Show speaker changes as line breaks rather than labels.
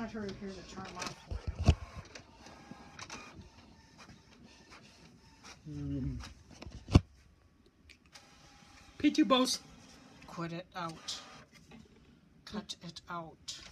battery here to turn off for you.
P2 boss.
Quit it out. Cut it out.